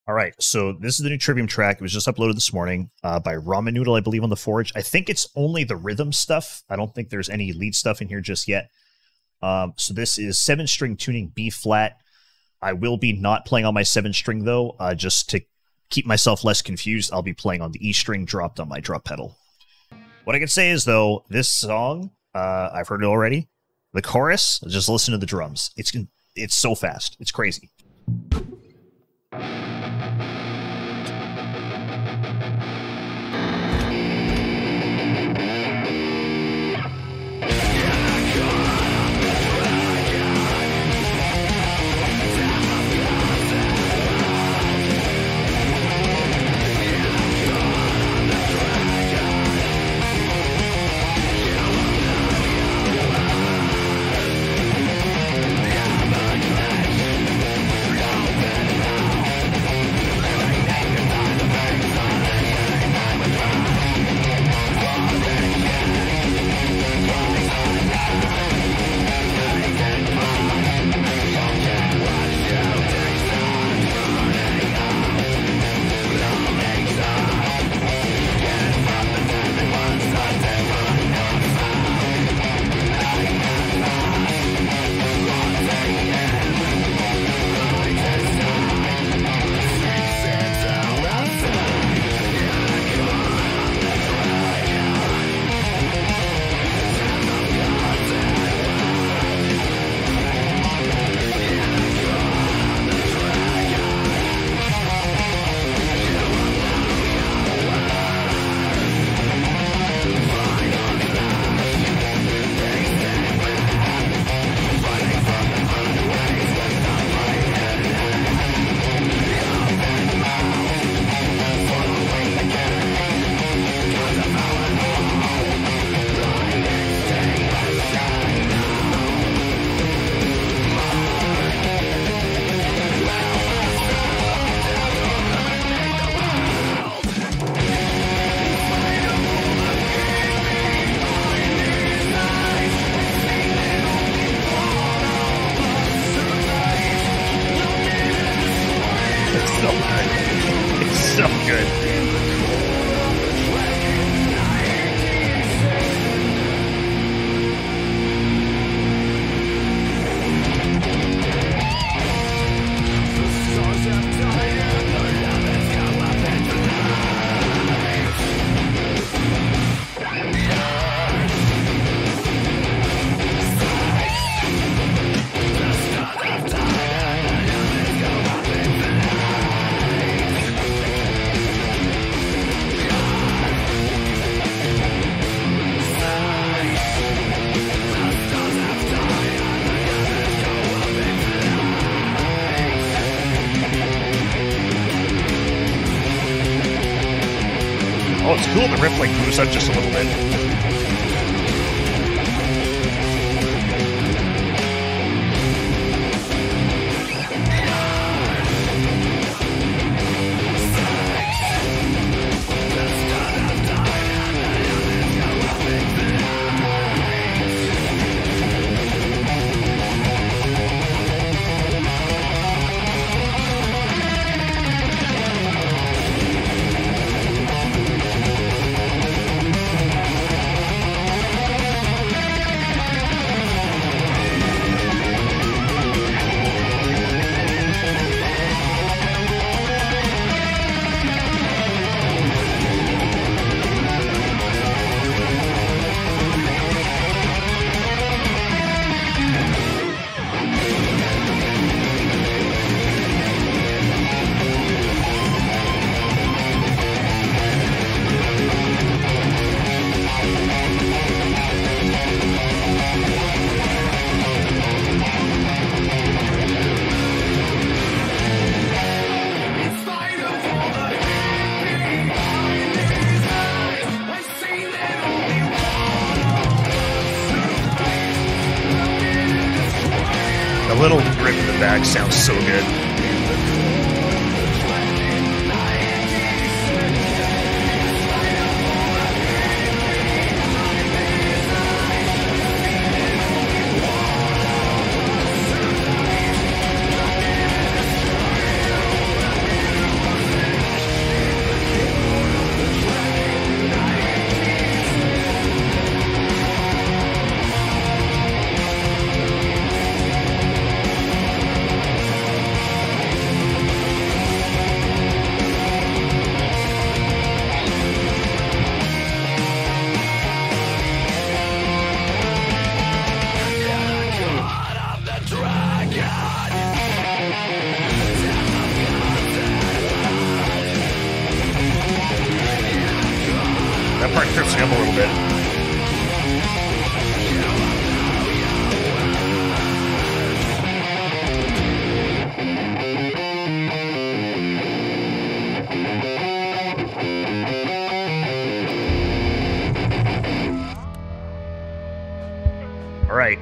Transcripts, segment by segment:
All right, so this is the new Trivium track. It was just uploaded this morning by Ramen Noodle, I believe, on the Forge. I think it's only the rhythm stuff. I don't think there's any lead stuff in here just yet. So this is 7-string tuning B flat. I will be not playing on my 7-string though, just to keep myself less confused. I'll be playing on the E string dropped on my drop pedal. What I can say is though, this song, I've heard it already. The chorus, just listen to the drums. It's so fast. It's crazy. It's so good. Oh, it's cool. The riff like moves up just a little bit. The little rip in the back sounds so good. part trips me up a little bit. All right.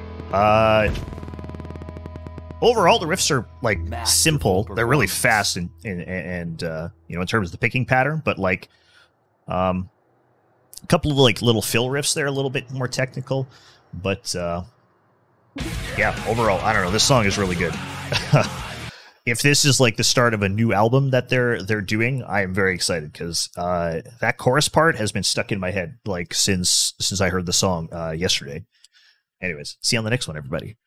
Overall, the riffs are like simple. They're really fast and you know, in terms of the picking pattern, but like a couple of like little fill riffs there, a little bit more technical, but yeah, overall, I don't know. This song is really good. If this is like the start of a new album that they're doing, I am very excited because that chorus part has been stuck in my head like since I heard the song yesterday. Anyways, see you on the next one, everybody.